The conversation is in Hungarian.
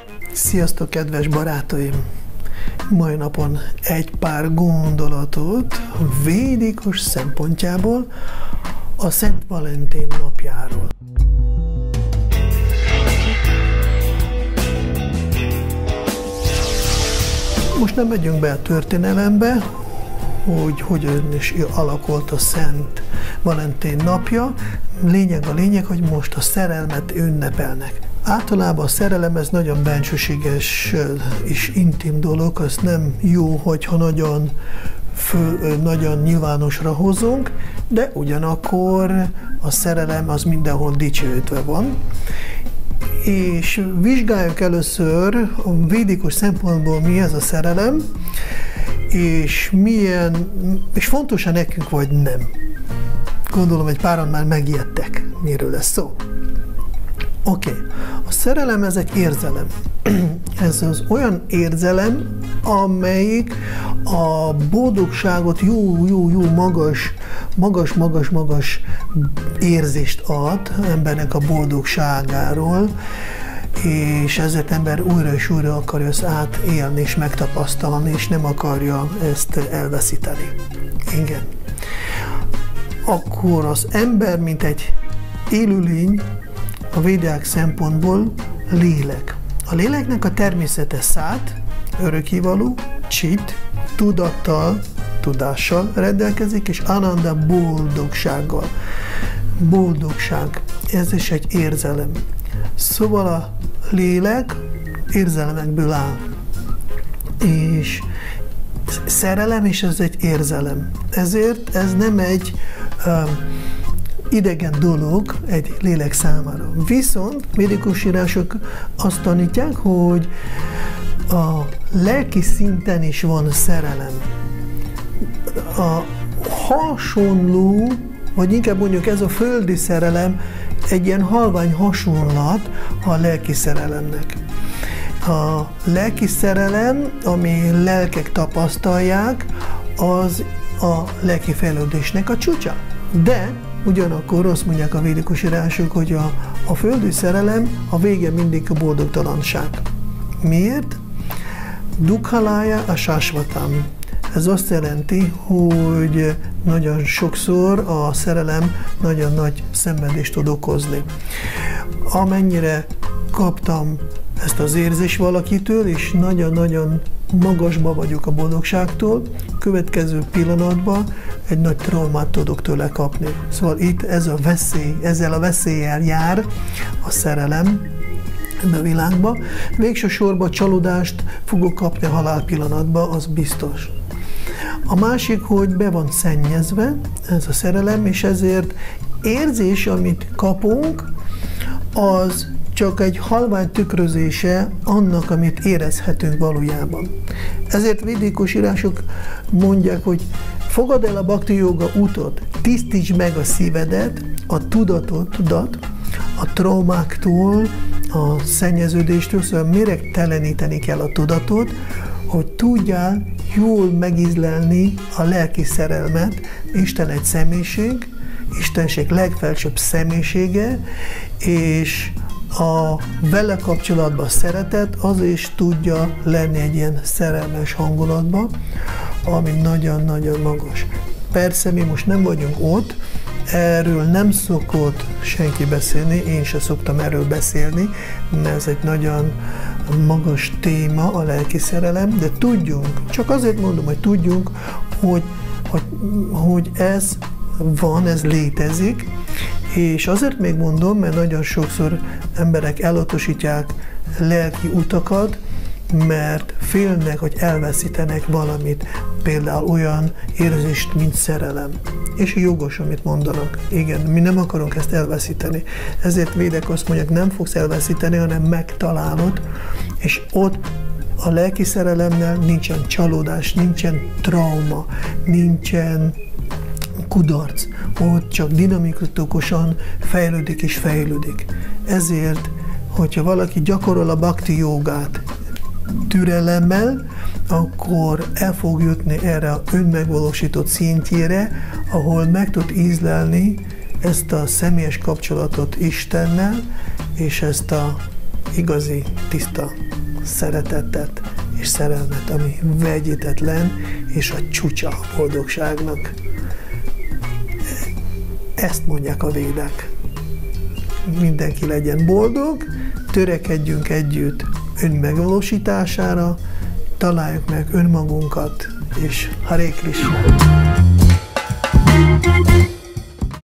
Sziasztok, kedves barátaim! Mai napon egy pár gondolatot védikus szempontjából a Szent Valentin napjáról. Most nem megyünk be a történelembe, hogy hogyan is alakult a Szent Valentin napja. A lényeg, hogy most a szerelmet ünnepelnek. Általában a szerelem ez nagyon bensőséges és intim dolog, az nem jó, hogyha nagyon nyilvánosra hozunk, de ugyanakkor a szerelem az mindenhol dicsőítve van. És vizsgáljuk először a védikus szempontból, mi ez a szerelem, és fontos-e nekünk, vagy nem. Gondolom, egy páran már megijedtek, miről lesz szó. Oké. A szerelem ez egy érzelem. Ez az olyan érzelem, amelyik a boldogságot jó, magas érzést ad embernek a boldogságáról, és ezért ember újra és újra akarja ezt átélni és megtapasztalni, és nem akarja ezt elveszíteni. Igen. Akkor az ember, mint egy élőlény, a védák szempontból lélek. A léleknek a természete szát, örökkévaló, csit, tudattal, tudással rendelkezik, és ananda boldogsággal. Boldogság, ez is egy érzelem. Szóval a lélek érzelmekből áll. És szerelem is ez egy érzelem. Ezért ez nem egy idegen dolog egy lélek számára. Viszont védikus írások azt tanítják, hogy a lelki szinten is van szerelem. A hasonló, vagy inkább mondjuk ez a földi szerelem egy ilyen halvány hasonlat a lelki szerelemnek. A lelki szerelem, ami lelkek tapasztalják, az a lelki fejlődésnek a csúcsa. De ugyanakkor azt mondják a védikus írások, hogy a földi szerelem a vége mindig a boldogtalanság. Miért? Dukhalája a sásvatam. Ez azt jelenti, hogy nagyon sokszor a szerelem nagyon nagy szenvedést tud okozni. Amennyire kaptam ezt az érzést valakitől, és nagyon-nagyon magasba vagyok a boldogságtól, következő pillanatban egy nagy traumát tudok tőle kapni. Szóval itt ezzel a veszéllyel jár a szerelem a világban. Végső sorban csalódást fogok kapni a halál pillanatban, az biztos. A másik, hogy be van szennyezve ez a szerelem, és ezért érzés, amit kapunk, az csak egy halvány tükrözése annak, amit érezhetünk valójában. Ezért védikus írások mondják, hogy fogadd el a bhakti jóga útot, tisztítsd meg a szívedet, a tudat, a traumáktól, a szennyeződéstől, szóval méregteleníteni kell a tudatot, hogy tudjál jól megízlelni a lelki szerelmet. Isten egy személyiség, Istenség legfelsőbb személyisége, és a vele kapcsolatban szeretet az is tudja lenni egy ilyen szerelmes hangulatban, ami nagyon-nagyon magas. Persze mi most nem vagyunk ott, erről nem szokott senki beszélni, én se szoktam erről beszélni, mert ez egy nagyon magas téma, a lelki szerelem, de tudjunk, csak azért mondom, hogy tudjunk, hogy ez van, ez létezik, és azért még mondom, mert nagyon sokszor emberek elutasítják lelki utakat, mert félnek, hogy elveszítenek valamit, például olyan érzést, mint szerelem. És jogos, amit mondanak. Igen, mi nem akarunk ezt elveszíteni. Ezért védek azt mondják, nem fogsz elveszíteni, hanem megtalálod, és ott a lelki szerelemnél nincsen csalódás, nincsen trauma, nincsen kudarc, ott csak dinamikusan fejlődik és fejlődik. Ezért, hogyha valaki gyakorol a bhakti jogát türelemmel, akkor el fog jutni erre a önmegvalósított szintjére, ahol meg tud ízlelni ezt a személyes kapcsolatot Istennel, és ezt a igazi, tiszta szeretetet és szerelmet, ami vegyítetlen, és a csúcsa a boldogságnak. Ezt mondják a védák. Mindenki legyen boldog, törekedjünk együtt önmegvalósítására, találjuk meg önmagunkat, és Hare Krishna!